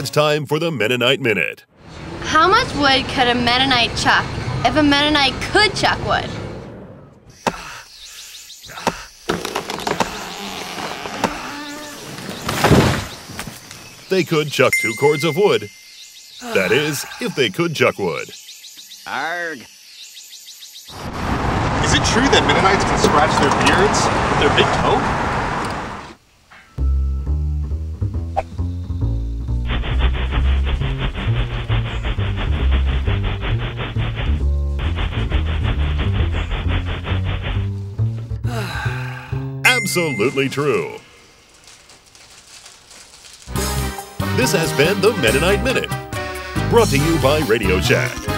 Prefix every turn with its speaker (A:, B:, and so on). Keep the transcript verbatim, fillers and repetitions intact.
A: it's time for the Mennonite Minute.
B: How much wood could a Mennonite chuck if a Mennonite could chuck wood?
A: They could chuck two cords of wood. That is, if they could chuck wood.
C: Arg.
D: Is it true that Mennonites can scratch their beards with their big toe?
A: Absolutely true. This has been the Mennonite Minute, brought to you by Radio Shack.